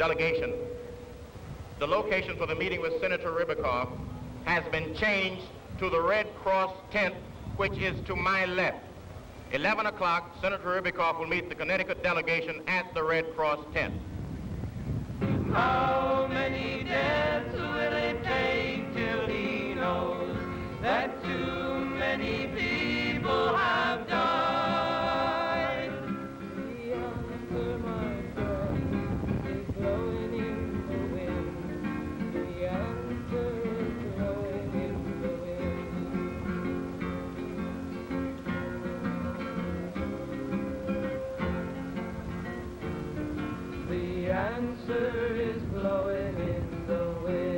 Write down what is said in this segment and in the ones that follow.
delegation, the location for the meeting with Senator Ribikoff has been changed to the Red Cross tent, which is to my left. 11 o'clock, Senator Ribikoff will meet the Connecticut delegation at the Red Cross tent. How many deaths will it take till he knows that too many people have died? The answer, my friend, is blowing in the wind. The answer is blowing in the wind. The answer is blowing in the wind.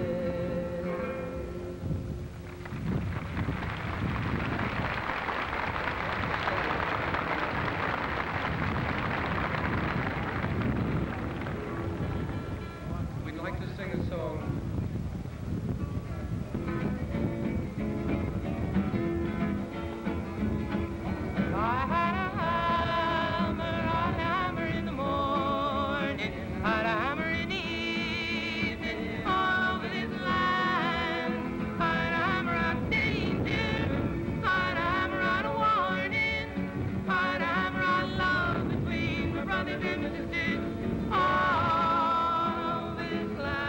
We'd like to sing a song. I hammer in the morning, I hammer in the evening, all over this land. I hammer out danger, I hammer out a warning, I hammer out love between my brothers and my sisters, all over this land.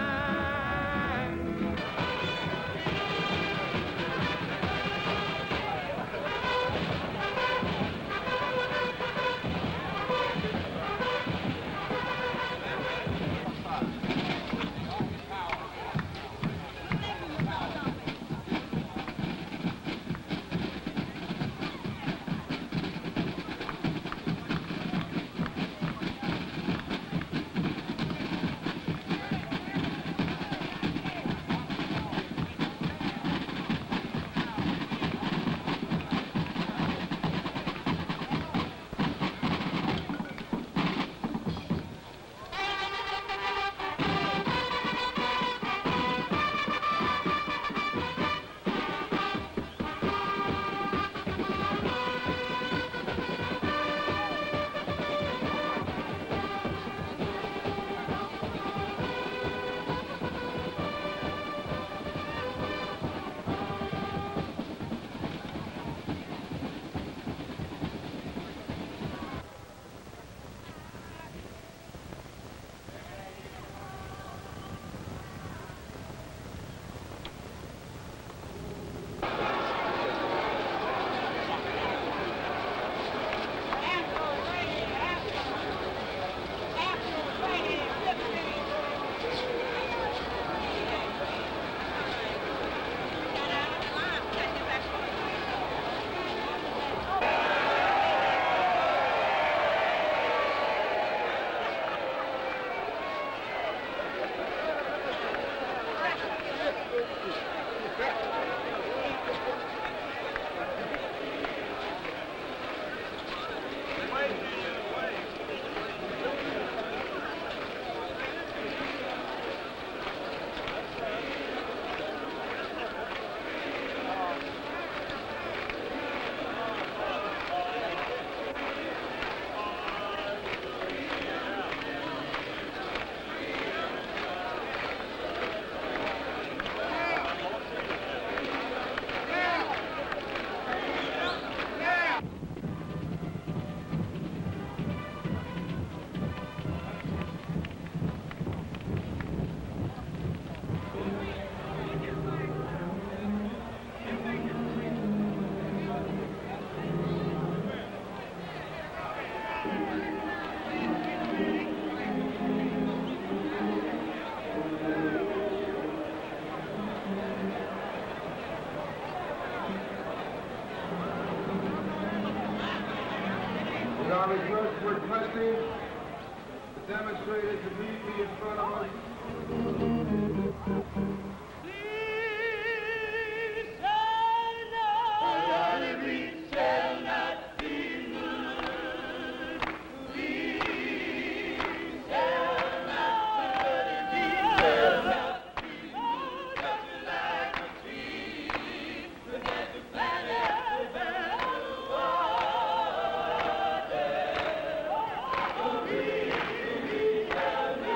We're requesting the demonstrators to meet me in front of us. We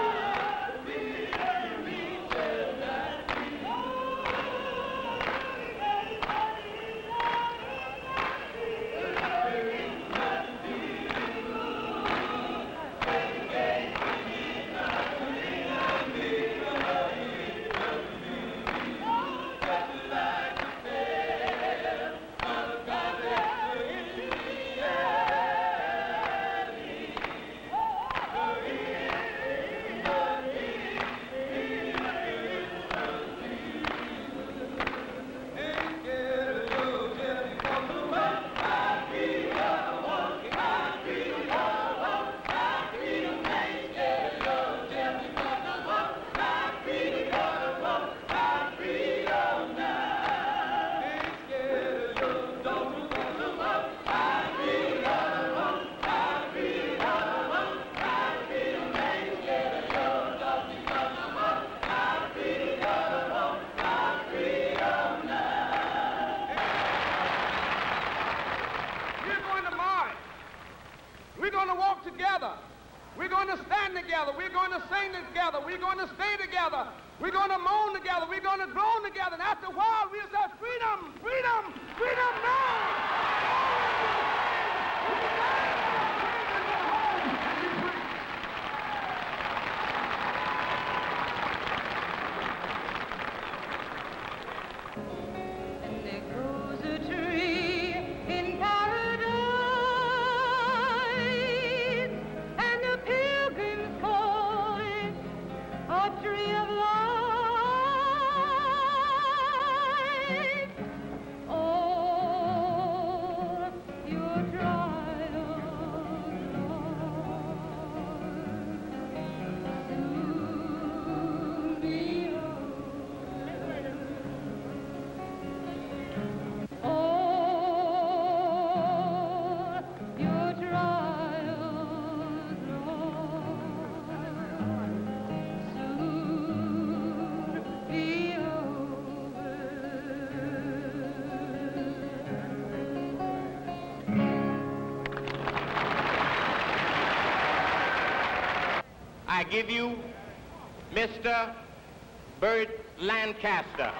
going to sing together. We're going to stay together. We're going to moan together. We're going to groan together. And after a while, we'll say, freedom, freedom, freedom now. I give you Mr. Burt Lancaster.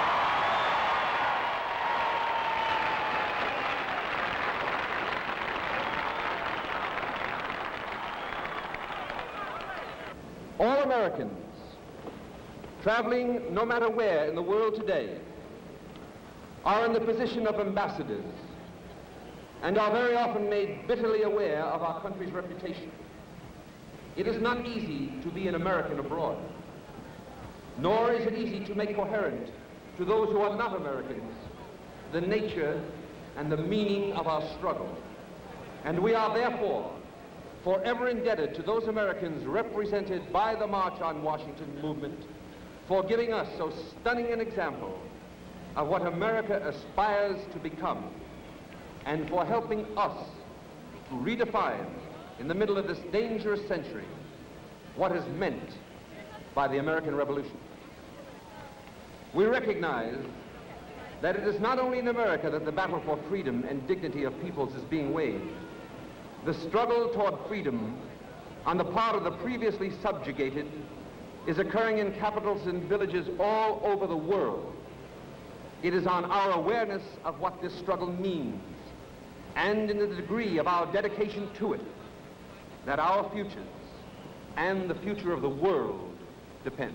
All Americans traveling no matter where in the world today are in the position of ambassadors and are very often made bitterly aware of our country's reputation. It is not easy to be an American abroad, nor is it easy to make coherent to those who are not Americans the nature and the meaning of our struggle. And we are therefore forever indebted to those Americans represented by the March on Washington movement for giving us so stunning an example of what America aspires to become, and for helping us to redefine in the middle of this dangerous century what is meant by the American Revolution. We recognize that it is not only in America that the battle for freedom and dignity of peoples is being waged. The struggle toward freedom on the part of the previously subjugated is occurring in capitals and villages all over the world. It is on our awareness of what this struggle means and in the degree of our dedication to it that our futures and the future of the world depend.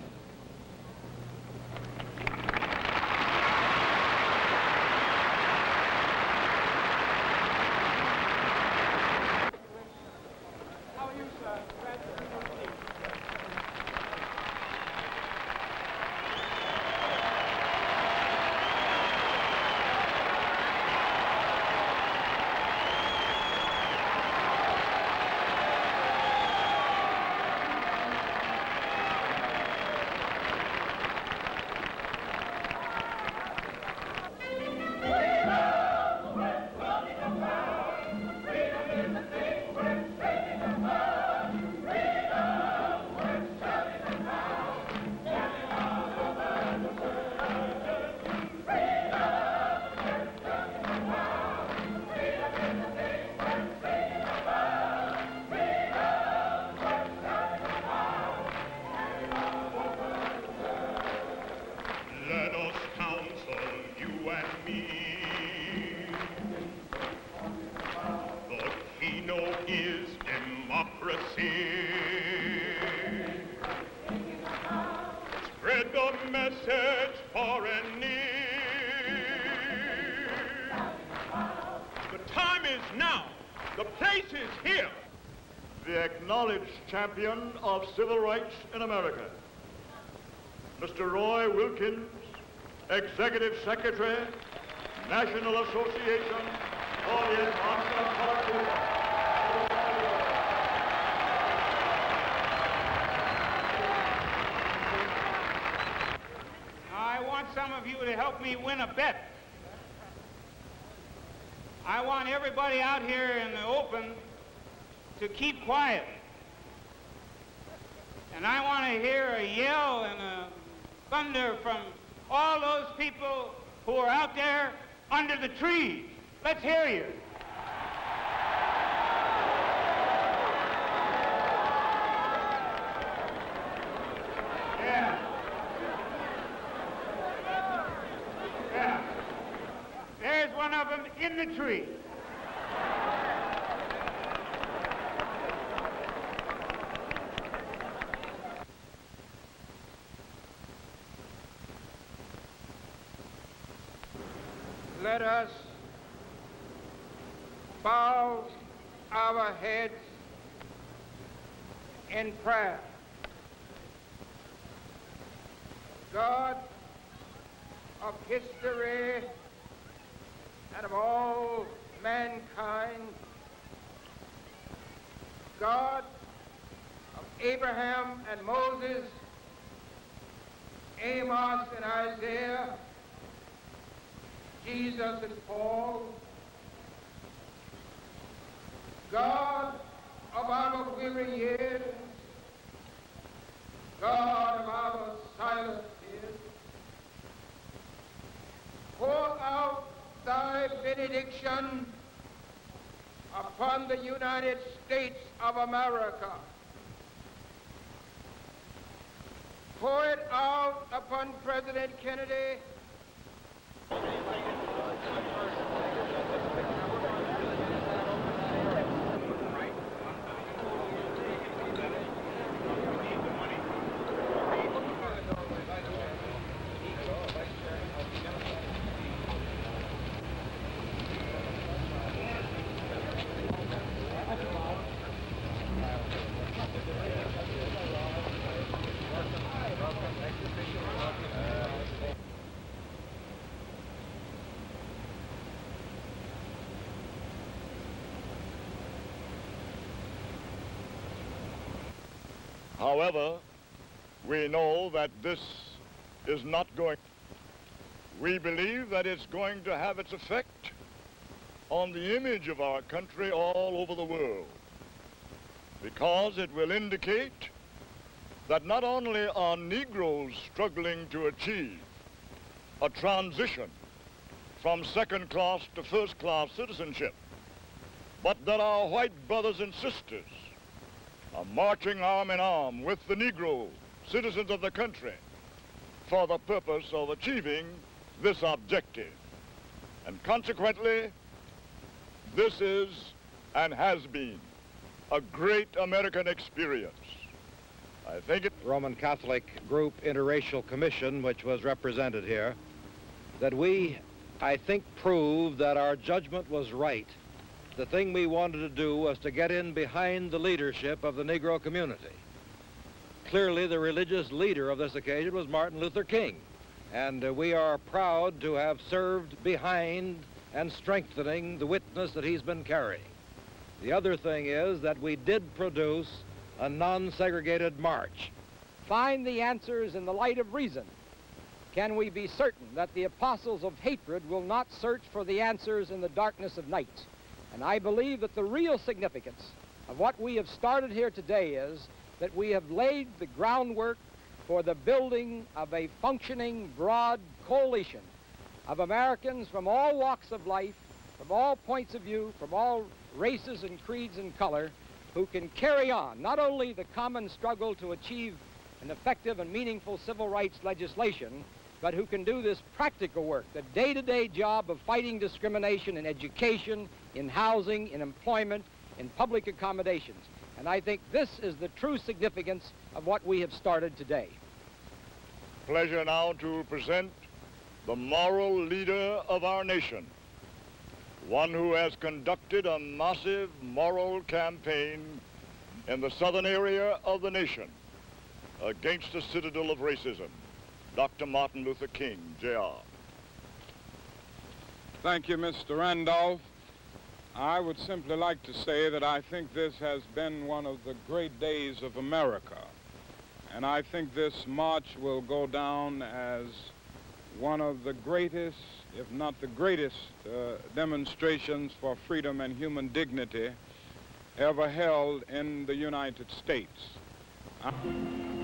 Spread the message far and near. The time is now. The place is here. The acknowledged champion of civil rights in America, Mr. Roy Wilkins, Executive Secretary, National Association for the Advancement of Freedom. I want some of you to help me win a bet. I want everybody out here in the open to keep quiet. And I want to hear a yell and a thunder from all those people who are out there under the trees. Let's hear you. in the tree. Let us bow our heads in prayer. God of history and of all mankind, God of Abraham and Moses, Amos and Isaiah, Jesus and Paul, God of our weary years, God of our silent tears, pour out thy benediction upon the United States of America. Pour it out upon President Kennedy. However, we know that this is not going. We believe that it's going to have its effect on the image of our country all over the world, because it will indicate that not only are Negroes struggling to achieve a transition from second-class to first-class citizenship, but that our white brothers and sisters are marching arm in arm with the Negro citizens of the country for the purpose of achieving this objective. And consequently, this is and has been a great American experience. I think it... Roman Catholic group interracial commission, which was represented here, that we, I think, proved that our judgment was right. The thing we wanted to do was to get in behind the leadership of the Negro community. Clearly, the religious leader of this occasion was Martin Luther King, and we are proud to have served behind and strengthening the witness that he's been carrying. The other thing is that we did produce a non-segregated march. Find the answers in the light of reason. Can we be certain that the apostles of hatred will not search for the answers in the darkness of night? And I believe that the real significance of what we have started here today is that we have laid the groundwork for the building of a functioning, broad coalition of Americans from all walks of life, from all points of view, from all races and creeds and color, who can carry on not only the common struggle to achieve an effective and meaningful civil rights legislation, but who can do this practical work, the day-to-day job of fighting discrimination in education, in housing, in employment, in public accommodations. And I think this is the true significance of what we have started today. Pleasure now to present the moral leader of our nation, one who has conducted a massive moral campaign in the southern area of the nation against the citadel of racism, Dr. Martin Luther King, Jr. Thank you, Mr. Randolph. I would simply like to say that I think this has been one of the great days of America. And I think this march will go down as one of the greatest, if not the greatest, demonstrations for freedom and human dignity ever held in the United States.